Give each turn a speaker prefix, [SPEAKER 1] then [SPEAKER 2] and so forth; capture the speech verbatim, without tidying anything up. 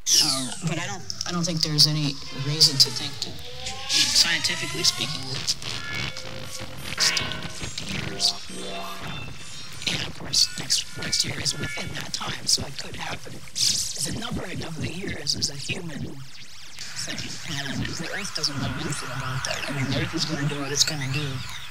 [SPEAKER 1] Uh, but I don't, I don't think there's any reason to think that, scientifically speaking, that fifty years. And of course, next next year is within that time, so it could happen. The numbering of the years is a human thing, and the Earth doesn't know anything about that. I mean, the Earth is going to do what it's going to do.